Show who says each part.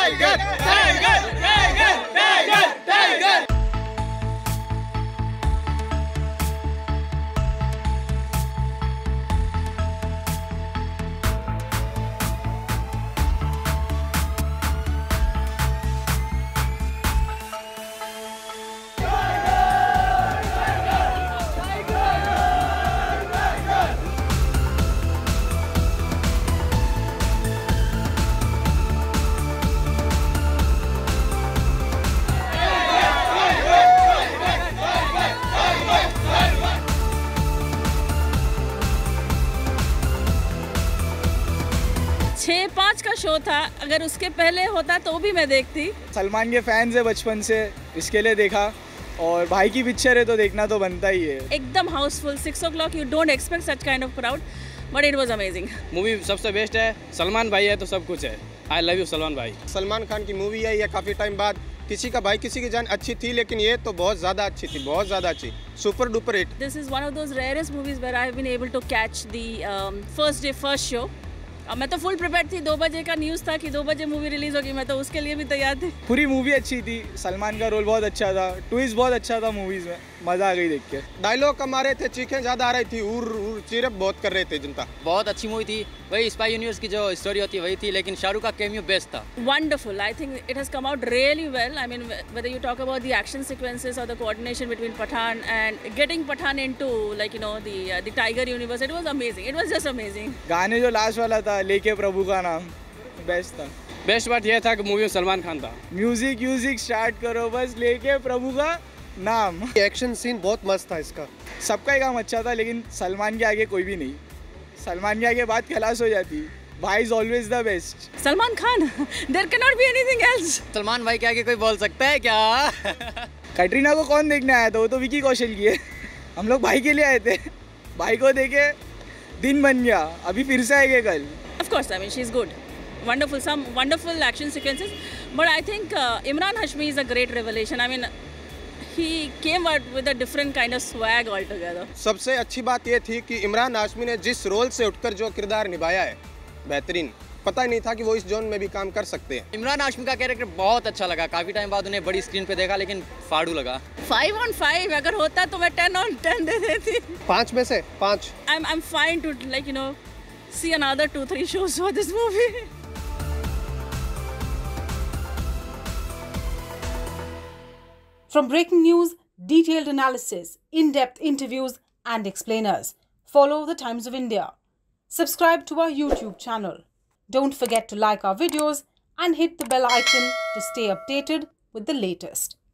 Speaker 1: Tiger tiger tiger tiger tiger.
Speaker 2: छः 5 का show था, अगर उसके पहले होता तो भी मैं देखती।
Speaker 3: सलमान के फैंस है बचपन से, इसके लिए देखा, और भाई की पिक्चर है तो देखना तो बनता ही है।
Speaker 2: एकदम housefull, 6 o'clock you don't expect such kind of crowd, but it was amazing.
Speaker 4: Movie सबसे बेस्ट है, सलमान भाई है तो सब कुछ है। आई लव यू सलमान भाई।
Speaker 5: सलमान खान की मूवी है ये, काफ़ी टाइम बाद किसी का भाई किसी की जान अच्छी थी, लेकिन ये तो बहुत ज़्यादा अच्छी थी, बहुत ज़्यादा अच्छी, super duper hit.
Speaker 2: This is one of those rarest movies where I have been able to catch the first day first show. अब मैं तो फुल प्रिपेयर्ड थी, 2 बजे का न्यूज़ था कि 2 बजे मूवी रिलीज होगी, मैं तो उसके लिए भी तैयार थी।
Speaker 3: पूरी मूवी अच्छी थी, सलमान का रोल बहुत अच्छा था, ट्विस्ट बहुत अच्छा था मूवीज में, मजा आ गई देख के।
Speaker 5: डायलॉग कम आ रहे थे, चीखें ज़्यादा आ रही थी, उर चिरप बहुत कर रहे थे जनता।
Speaker 4: बहुत अच्छी मूवी थी, वही स्पाई यूनिवर्स की जो स्टोरी होती है वही थी, लेकिन शाहरुख का कैमियो बेस्ट था।
Speaker 2: Wonderful. I think it has come out really well. I mean, whether you talk about the action sequences or the coordination between Pathan and getting Pathan into, like, you know, the Tiger universe, it was amazing. It was just amazing.
Speaker 3: गाने जो last वाला था, लेके प्रभु का नाम, best था।
Speaker 4: Best बात यह था कि मूवी में सलमान खान था।
Speaker 3: म्यूजिक स्टार्ट करो बस, लेके प्रभु का नाम।
Speaker 5: एक्शन सीन बहुत मस्त था इसका।
Speaker 3: सबका ही काम अच्छा था, लेकिन सलमान के आगे कोई भी नहीं। सलमान के आगे बात खलास हो जाती। भाई is always the best.
Speaker 2: Salman Khan. There cannot be anything else.
Speaker 4: Salman भाई के आगे कोई बोल सकता है क्या?
Speaker 3: कटरीना को कौन देखने आया था, वो तो विकी कौशल की है। हम लोग भाई के लिए आए थे, भाई को देखे दिन बन गया, अभी फिर से आएंगे कल।
Speaker 2: Of course, I mean, she's good. Wonderful, some wonderful action sequences. But I think Imran Hashmi is a great revelation. I mean, he came out with a different kind of swag altogether.
Speaker 5: सबसे अच्छी बात ये थी कि इमरान हाशमी ने जिस role से उठकर जो किरदार निभाया है, बेहतरीन। पता ही नहीं था कि वो इस जोन में भी काम कर सकते हैं।
Speaker 4: इमरान हाशमी का कैरेक्टर बहुत अच्छा लगा, काफ़ी टाइम बाद उन्हें बड़ी स्क्रीन पे देखा, लेकिन फाड़ू लगा।
Speaker 2: 5 on 5 अगर होता तो मैं 10 on 10 दे देती।
Speaker 5: 5 में से 5।
Speaker 2: I'm fine to, like, you know, see another 2-3 shows for this movie.
Speaker 6: From breaking news, detailed analysis, in-depth interviews and explainers, follow the Times of India. Subscribe to our YouTube channel. Don't forget to like our videos and hit the bell icon to stay updated with the latest.